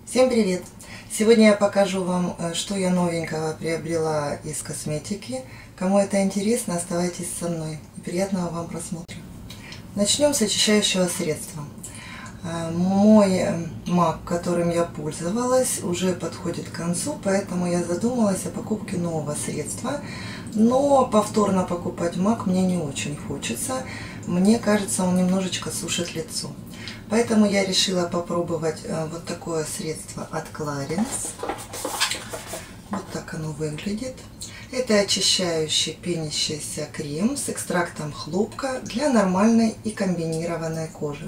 Всем привет! Сегодня я покажу вам, что я новенького приобрела из косметики. Кому это интересно, оставайтесь со мной. И приятного вам просмотра. Начнем с очищающего средства. Мой MAC, которым я пользовалась, уже подходит к концу, поэтому я задумалась о покупке нового средства. Но повторно покупать MAC мне не очень хочется. Мне кажется, он немножечко сушит лицо. Поэтому я решила попробовать вот такое средство от Clarins. Вот так оно выглядит. Это очищающий пенящийся крем с экстрактом хлопка для нормальной и комбинированной кожи.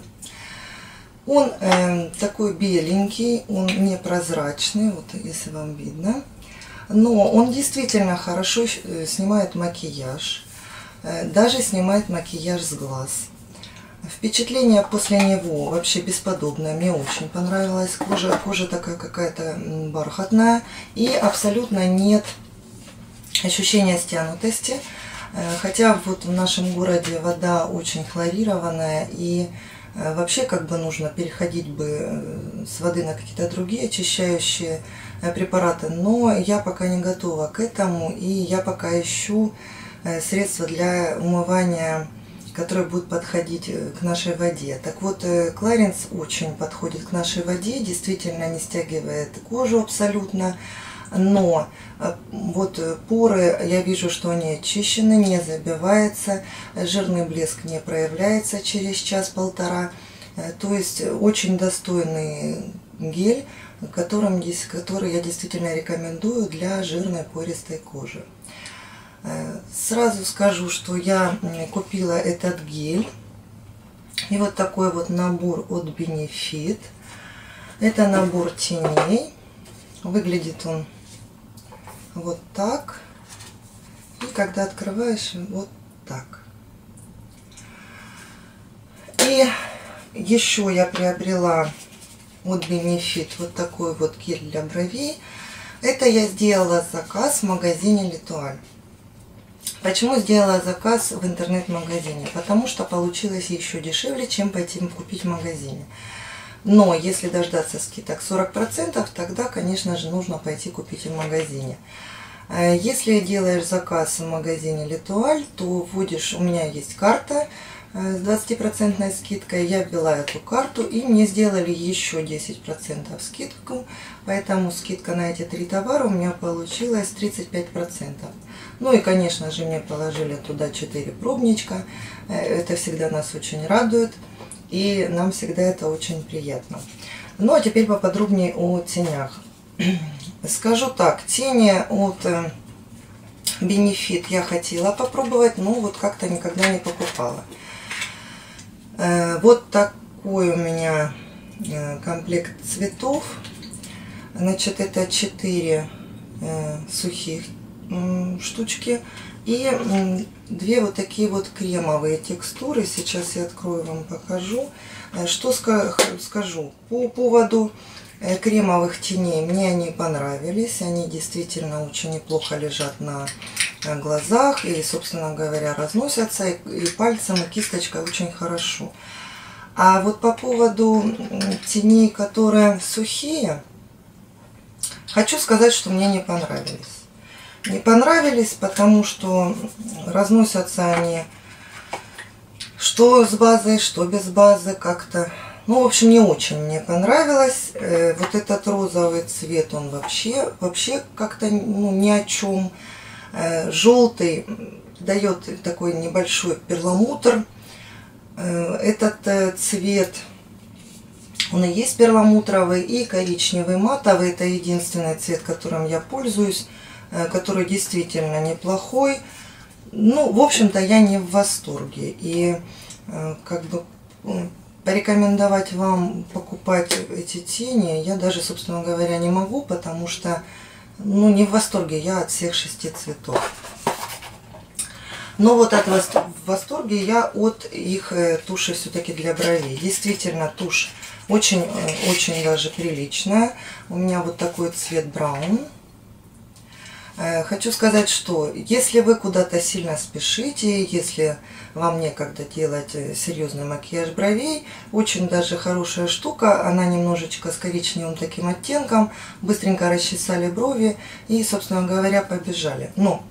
Он такой беленький, он непрозрачный, вот если вам видно. Но он действительно хорошо снимает макияж, даже снимает макияж с глаз. Впечатление после него вообще бесподобное, мне очень понравилась. Кожа такая какая-то бархатная и абсолютно нет ощущения стянутости. Хотя вот в нашем городе вода очень хлорированная и вообще как бы нужно переходить бы с воды на какие-то другие очищающие препараты. Но я пока не готова к этому и я пока ищу средства для умывания, которые будут подходить к нашей воде. Так вот, Clarins очень подходит к нашей воде, действительно не стягивает кожу абсолютно, но вот поры, я вижу, что они очищены, не забивается, жирный блеск не проявляется через час-полтора, то есть очень достойный гель, который я действительно рекомендую для жирной пористой кожи. Сразу скажу, что я купила этот гель. И вот такой вот набор от Benefit. Это набор теней. Выглядит он вот так. И когда открываешь, вот так. И еще я приобрела от Benefit вот такой вот гель для бровей. Это я сделала заказ в магазине L'Etoile. Почему сделала заказ в интернет-магазине? Потому что получилось еще дешевле, чем пойти купить в магазине. Но если дождаться скидок 40%, тогда, конечно же, нужно пойти купить в магазине. Если делаешь заказ в магазине L'Etoile, то вводишь, у меня есть карта с 20% скидкой, я ввела эту карту и мне сделали еще 10% скидку, поэтому скидка на эти 3 товара у меня получилась 35%. Ну и, конечно же, мне положили туда 4 пробничка, это всегда нас очень радует и нам всегда это очень приятно. Ну а теперь поподробнее о тенях. Скажу так, тени от Benefit я хотела попробовать, но вот как-то никогда не покупала. Вот такой у меня комплект цветов. Значит, это 4 сухих штучки и 2 вот такие вот кремовые текстуры. Сейчас я открою, вам покажу. Что скажу по поводу кремовых теней. Мне они понравились. Они действительно очень неплохо лежат на глазах и, собственно говоря, разносятся и пальцем, и кисточкой очень хорошо. А вот по поводу теней, которые сухие, хочу сказать, что мне не понравились. Не понравились, потому что разносятся они что с базой, что без базы как-то. Ну, в общем, не очень мне понравилось. Вот этот розовый цвет, он вообще как-то ни о чем. Желтый дает такой небольшой перламутр. Этот цвет, он и есть перламутровый, и коричневый матовый. Это единственный цвет, которым я пользуюсь, который действительно неплохой. Ну, в общем-то, я не в восторге. И как бы порекомендовать вам покупать эти тени я даже, собственно говоря, не могу, потому что, ну, не в восторге я от всех 6 цветов. Но вот в восторге я от их туши все-таки для бровей. Действительно, тушь очень даже приличная. У меня вот такой цвет браун. Хочу сказать, что если вы куда-то сильно спешите, если вам некогда делать серьезный макияж бровей, очень даже хорошая штука, она немножечко с коричневым таким оттенком, быстренько расчесали брови и, собственно говоря, побежали. Но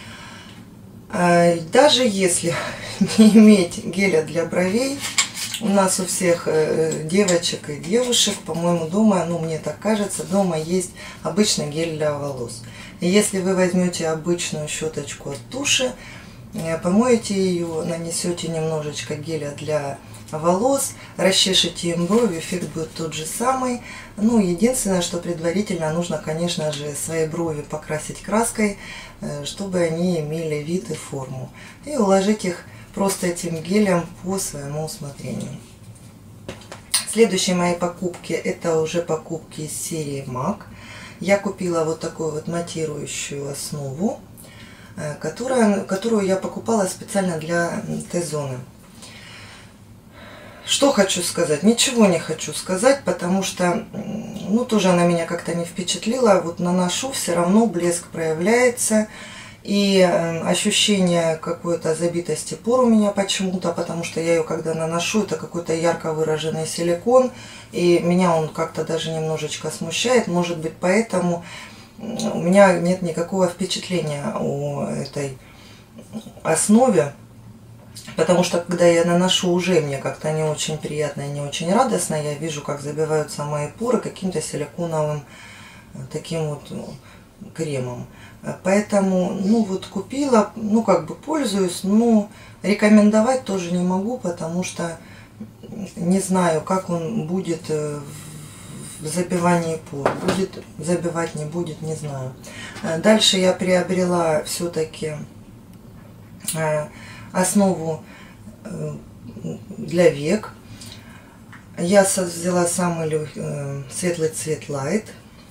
даже если не иметь геля для бровей, у нас у всех девочек и девушек, по-моему, дома, ну мне так кажется, дома есть обычный гель для волос. И если вы возьмете обычную щеточку от туши, помоете ее, нанесете немножечко геля для волос, расчешете им брови, эффект будет тот же самый. Ну, единственное, что предварительно нужно, конечно же, свои брови покрасить краской, чтобы они имели вид и форму. И уложить их просто этим гелем по своему усмотрению. Следующие мои покупки, это уже покупки из серии MAC. Я купила вот такую вот матирующую основу, которую я покупала специально для Т-зоны. Что хочу сказать? Ничего не хочу сказать, потому что, ну, тоже она меня как-то не впечатлила. Вот наношу, все равно блеск проявляется. И ощущение какой-то забитости пор у меня почему-то, потому что я ее когда наношу, это какой-то ярко выраженный силикон, и меня он как-то даже немножечко смущает. Может быть, поэтому у меня нет никакого впечатления о этой основе, потому что когда я наношу, уже мне как-то не очень приятно и не очень радостно. Я вижу, как забиваются мои поры каким-то силиконовым таким вот кремом. Поэтому, ну вот купила, ну как бы пользуюсь, но рекомендовать тоже не могу, потому что не знаю, как он будет в забивании пор. Будет забивать, не будет, не знаю. Дальше я приобрела все-таки основу для век. Я взяла самый светлый цвет Light.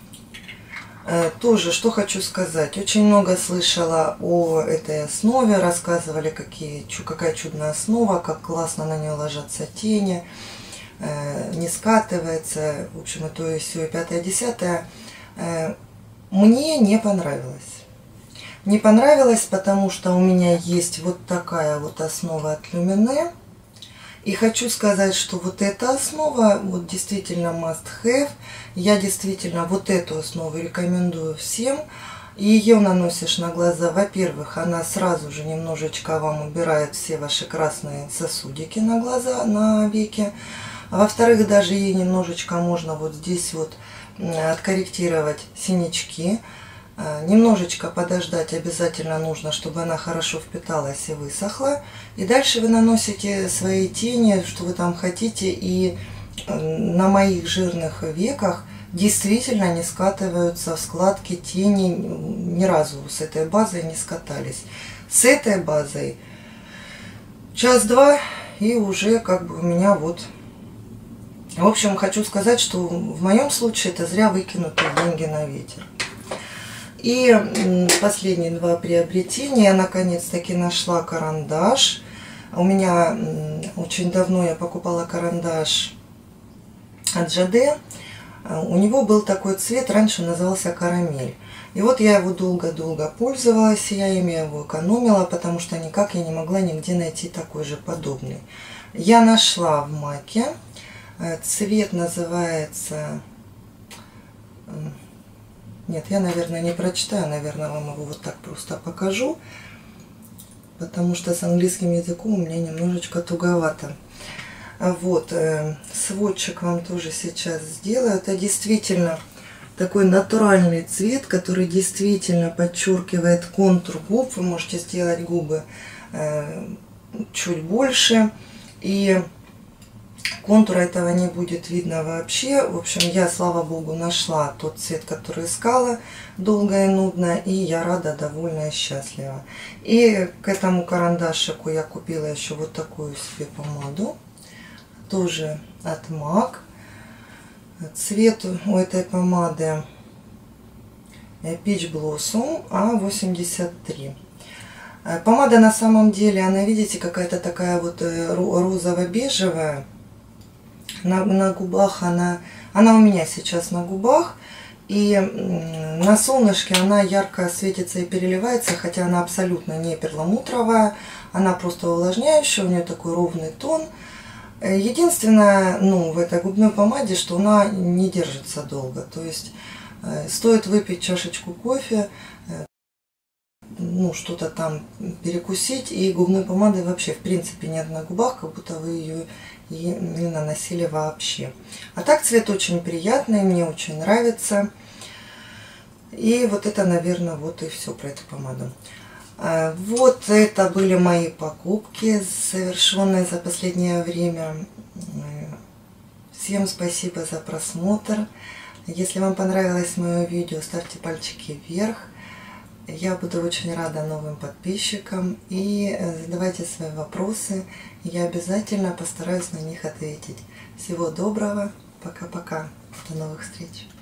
Тоже, что хочу сказать, очень много слышала о этой основе, рассказывали, какая чудная основа, как классно на нее ложатся тени, не скатывается, в общем, и то и все, и пятое, десятое. Мне не понравилось. Не понравилось, потому что у меня есть вот такая вот основа от Lumineux. И хочу сказать, что вот эта основа вот действительно must have. Я действительно вот эту основу рекомендую всем. Ее наносишь на глаза. Во-первых, она сразу же немножечко вам убирает все ваши красные сосудики на глаза, на веки. Во-вторых, даже ей немножечко можно вот здесь вот откорректировать синячки. Немножечко подождать обязательно нужно, чтобы она хорошо впиталась и высохла. И дальше вы наносите свои тени, что вы там хотите. И на моих жирных веках действительно не скатываются в складки тени. Ни разу с этой базой не скатались. С этой базой час-два и уже как бы у меня вот... В общем, хочу сказать, что в моем случае это зря выкинутые деньги на ветер. И последние два приобретения. Я наконец-таки нашла карандаш. У меня очень давно я покупала карандаш от ЖД. У него был такой цвет, раньше назывался карамель. И вот я его долго-долго пользовалась, я его экономила, потому что никак я не могла нигде найти такой же подобный. Я нашла в Маке. Цвет называется... Нет, я, наверное, не прочитаю, наверное, вам его вот так просто покажу, потому что с английским языком у меня немножечко туговато. Вот, сводчик вам тоже сейчас сделаю. Это действительно такой натуральный цвет, который действительно подчеркивает контур губ. Вы можете сделать губы чуть больше, и контура этого не будет видно вообще. В общем, я, слава богу, нашла тот цвет, который искала долго и нудно. И я рада, довольна и счастлива. И к этому карандашику я купила еще вот такую себе помаду. Тоже от MAC. Цвет у этой помады Peach Blossom A83. Помада на самом деле, она, видите, какая-то такая вот розово-бежевая. На губах она у меня сейчас на губах. И на солнышке она ярко светится и переливается, хотя она абсолютно не перламутровая, она просто увлажняющая, у нее такой ровный тон. Единственное, в этой губной помаде, что она не держится долго. То есть стоит выпить чашечку кофе, что-то там перекусить, и губной помады вообще в принципе нет на губах, как будто вы ее и не наносили вообще. А так цвет очень приятный, мне очень нравится. И вот это, наверное, вот и все про эту помаду. Вот это были мои покупки, совершенные за последнее время. Всем спасибо за просмотр. Если вам понравилось мое видео, ставьте пальчики вверх. Я буду очень рада новым подписчикам. И задавайте свои вопросы. Я обязательно постараюсь на них ответить. Всего доброго. Пока-пока. До новых встреч.